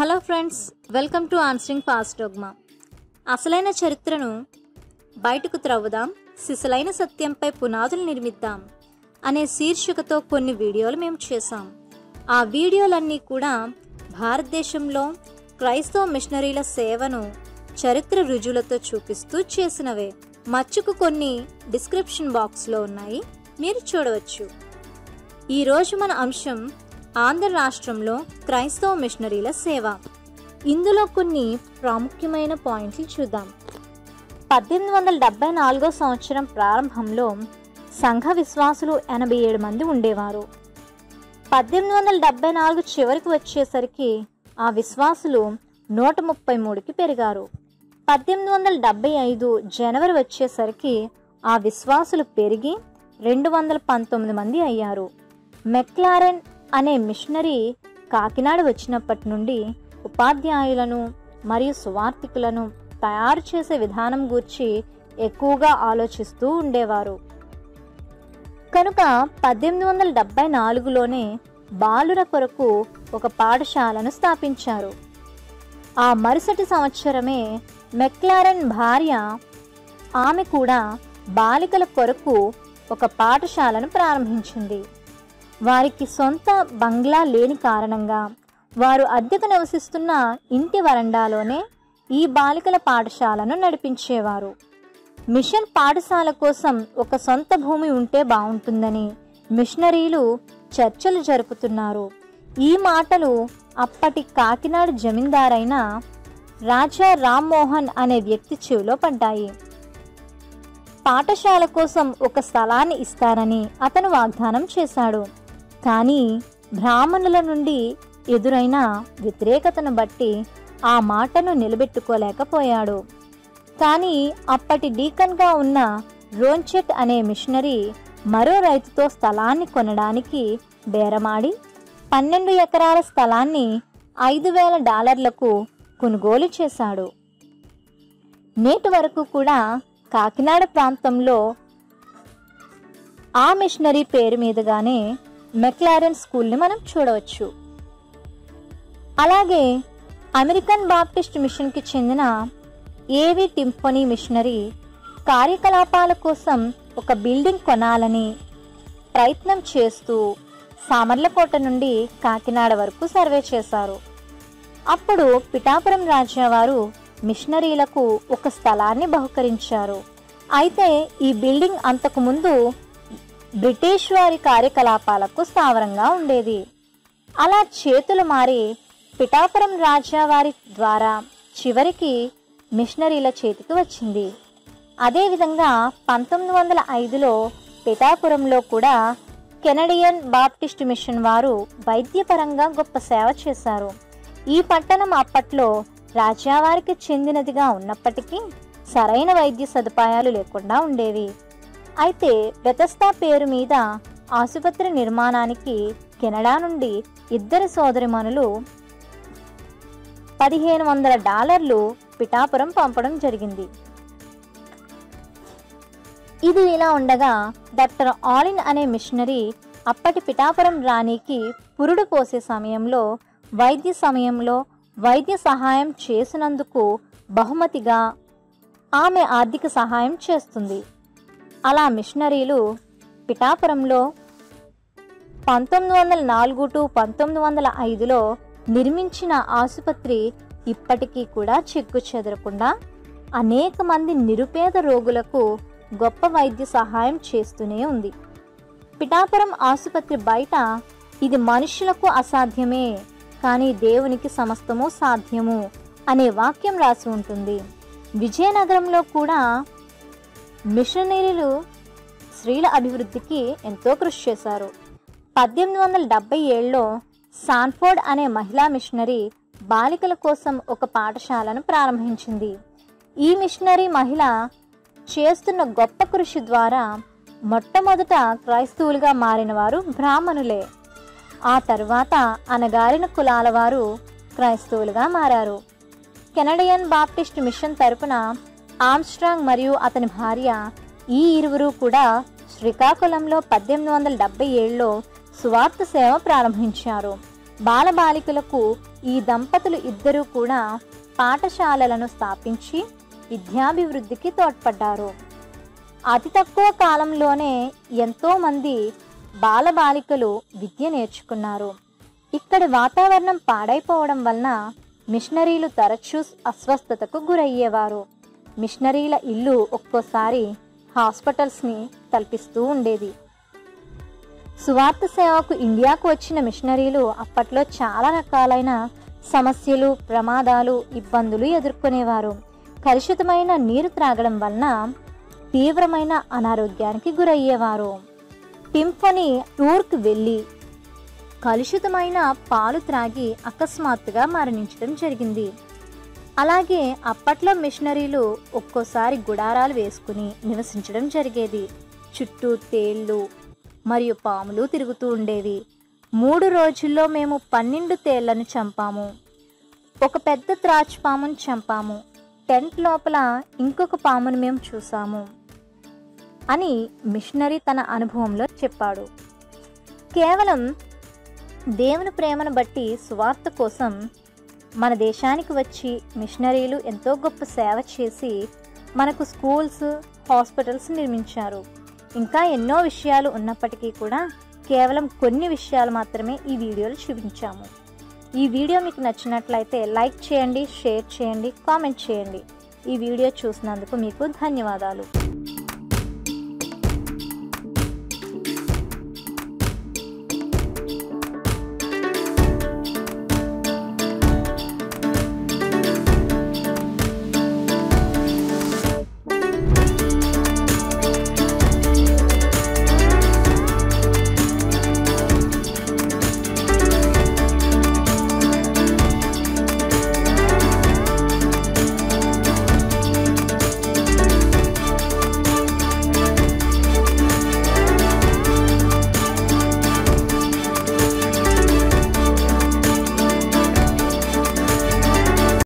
Hello friends, welcome to answering past dogma. అసలైన చరిత్రను బయటకు త్రవ్వుదాం, సిసలైన సత్యంపై పునాదులు నిర్మిద్దాం అనే శీర్షికతో కొన్ని వీడియోలు మేము చేశాం. ఆ వీడియోలన్నీ కూడా భారతదేశంలో క్రైస్తవ మిషనరీల సేవను చరిత్ర రుజువులతో చూపిస్తూ చేసినవే. మచ్చుకు కొన్ని డిస్క్రిప్షన్ బాక్స్లో ఉన్నాయి, మీరు చూడవచ్చు. ఈరోజు మన అంశం ఆంధ్ర రాష్ట్రంలో క్రైస్తవ మిషనరీల సేవ. ఇందులో కొన్ని ప్రాముఖ్యమైన పాయింట్లు చూద్దాం. 1874 సంవత్సరం ప్రారంభంలో సంఘ విశ్వాసులు 87 మంది ఉండేవారు. 1874 చివరికి వచ్చేసరికి ఆ విశ్వాసులు 133కి పెరిగారు. 1875 జనవరి వచ్చేసరికి ఆ విశ్వాసులు పెరిగి 219 మంది అయ్యారు. మెక్లారెన్ అనే మిషనరీ కాకినాడ వచ్చినప్పటి నుండి ఉపాధ్యాయులను మరియు సువార్థికులను తయారు చేసే విధానం గూర్చి ఎక్కువగా ఆలోచిస్తూ ఉండేవారు. కనుక 1874లోనే బాలుర కొరకు ఒక పాఠశాలను స్థాపించారు. ఆ మరుసటి సంవత్సరమే మెక్లారెన్ భార్య ఆమె కూడా బాలికల కొరకు ఒక పాఠశాలను ప్రారంభించింది. వారికి సొంత బంగ్లా లేని కారణంగా వారు అద్దెకు నివసిస్తున్న ఇంటి వరండాలోనే ఈ బాలికల పాఠశాలను నడిపించేవారు. మిషన్ పాఠశాల కోసం ఒక సొంత భూమి ఉంటే బాగుంటుందని మిషనరీలు చర్చలు జరుపుతున్నారు. ఈ మాటలు అప్పటి కాకినాడ జమీందారైన రాజా రామ్మోహన్ అనే వ్యక్తి చెవిలో పడ్డాయి. పాఠశాల కోసం ఒక స్థలాన్ని ఇస్తానని అతను వాగ్దానం చేశాడు. కానీ బ్రాహ్మణుల నుండి ఎదురైన వ్యతిరేకతను బట్టి ఆ మాటను నిలబెట్టుకోలేకపోయాడు. కానీ అప్పటి డీకన్గా ఉన్న రోన్చెట్ అనే మిషనరీ మరో రైతుతో స్థలాన్ని కొనడానికి బేరమాడి 12 ఎకరాల స్థలాన్ని $5,000 కొనుగోలు చేశాడు. నేటి వరకు కూడా కాకినాడ ప్రాంతంలో ఆ మిషనరీ పేరు మీదుగానే మెక్లారెన్ స్కూల్ని మనం చూడవచ్చు. అలాగే అమెరికన్ బాప్టిస్ట్ మిషన్కి చెందిన ఏవి టింపనీ మిషనరీ కార్యకలాపాల కోసం ఒక బిల్డింగ్ కొనాలని ప్రయత్నం చేస్తూ సామర్లకోట నుండి కాకినాడ వరకు సర్వే చేశారు. అప్పుడు పిఠాపురం రాజావారు మిషనరీలకు ఒక స్థలాన్ని బహుకరించారు. అయితే ఈ బిల్డింగ్ అంతకుముందు బ్రిటిష్ వారి కార్యకలాపాలకు స్థావరంగా ఉండేది. అలా చేతులు మారి పిఠాపురం రాజావారి ద్వారా చివరికి మిషనరీల చేతికి వచ్చింది. అదేవిధంగా 1905లో పిఠాపురంలో కూడా కెనడియన్ బాప్టిస్ట్ మిషన్ వారు వైద్యపరంగా గొప్ప సేవ చేశారు. ఈ పట్టణం అప్పట్లో రాజావారికి చెందినదిగా ఉన్నప్పటికీ సరైన వైద్య సదుపాయాలు లేకుండా ఉండేవి. అయితే బెతస్తా పేరు మీద ఆసుపత్రి నిర్మాణానికి కెనడా నుండి 2 సోదరిమణులు $1,500 పిఠాపురం పంపడం జరిగింది. ఇది ఇలా ఉండగా డాక్టర్ ఆలిన్ అనే మిషనరీ అప్పటి పిఠాపురం రాణికి పురుడు పోసే సమయంలో వైద్య సహాయం చేసినందుకు బహుమతిగా ఆమె ఆర్థిక సహాయం చేస్తుంది. అలా మిషనరీలు పిఠాపురంలో 1904 - 1905లో నిర్మించిన ఆసుపత్రి ఇప్పటికీ కూడా చెక్కు చెదరకుండా అనేక మంది నిరుపేద రోగులకు గొప్ప వైద్య సహాయం చేస్తూనే ఉంది. పిఠాపురం ఆసుపత్రి బయట ఇది మనుషులకు అసాధ్యమే కానీ దేవునికి సమస్తము సాధ్యము అనే వాక్యం రాసి ఉంటుంది. విజయనగరంలో కూడా మిషనరీలు స్త్రీల అభివృద్ధికి ఎంతో కృషి చేశారు. 1877లో సాన్ఫోర్డ్ అనే మహిళా మిషనరీ బాలికల కోసం ఒక పాఠశాలను ప్రారంభించింది. ఈ మిషనరీ మహిళ చేస్తున్న గొప్ప కృషి ద్వారా మొట్టమొదట క్రైస్తవులుగా మారిన వారు బ్రాహ్మణులే. ఆ తరువాత అణగారిన కులాల వారు క్రైస్తవులుగా మారారు. కెనడియన్ బాప్టిస్ట్ మిషన్ తరపున ఆమ్స్ట్రాంగ్ మరియు అతని భార్య ఈ ఇరువురు కూడా శ్రీకాకుళంలో 1877లో సువార్త సేవ ప్రారంభించారు. బాలబాలికలకు ఈ దంపతులు ఇద్దరూ కూడా పాఠశాలలను స్థాపించి విద్యాభివృద్ధికి తోడ్పడ్డారు. అతి తక్కువ కాలంలోనే ఎంతోమంది బాలబాలికలు విద్య నేర్చుకున్నారు. ఇక్కడి వాతావరణం పాడైపోవడం వలన మిషనరీలు తరచూ అస్వస్థతకు గురయ్యేవారు. మిషనరీల ఇల్లు ఒక్కోసారి హాస్పిటల్స్ని తలపిస్తూ ఉండేది. సువార్త సేవకు ఇండియాకు వచ్చిన మిషనరీలు అప్పట్లో చాలా రకాలైన సమస్యలు, ప్రమాదాలు, ఇబ్బందులు ఎదుర్కొనేవారు. కలుషితమైన నీరు త్రాగడం వలన తీవ్రమైన అనారోగ్యానికి గురయ్యేవారు. టింఫనీ టూర్కు వెళ్ళి కలుషితమైన పాలు త్రాగి అకస్మాత్తుగా మరణించడం జరిగింది. అలాగే అప్పట్లో మిషనరీలు ఒక్కోసారి గుడారాలు వేసుకుని నివసించడం జరిగేది. చుట్టూ తేళ్ళు మరియు పాములు తిరుగుతూ ఉండేవి. 3 రోజుల్లో మేము 12 తేళ్లను చంపాము, ఒక పెద్ద త్రాచుపామును చంపాము, టెంట్ లోపల ఇంకొక పామును మేము చూసాము అని మిషనరీ తన అనుభవంలో చెప్పాడు. కేవలం దేవుని ప్రేమను బట్టి సువార్త కోసం మన దేశానికి వచ్చి మిషనరీలు ఎంతో గొప్ప సేవ చేసి మనకు స్కూల్స్, హాస్పిటల్స్ నిర్మించారు. ఇంకా ఎన్నో విషయాలు ఉన్నప్పటికీ కూడా కేవలం కొన్ని విషయాలు మాత్రమే ఈ వీడియోలో చూపించాము. ఈ వీడియో మీకు నచ్చినట్లయితే లైక్ చేయండి, షేర్ చేయండి, కామెంట్ చేయండి. ఈ వీడియో చూసినందుకు మీకు ధన్యవాదాలు.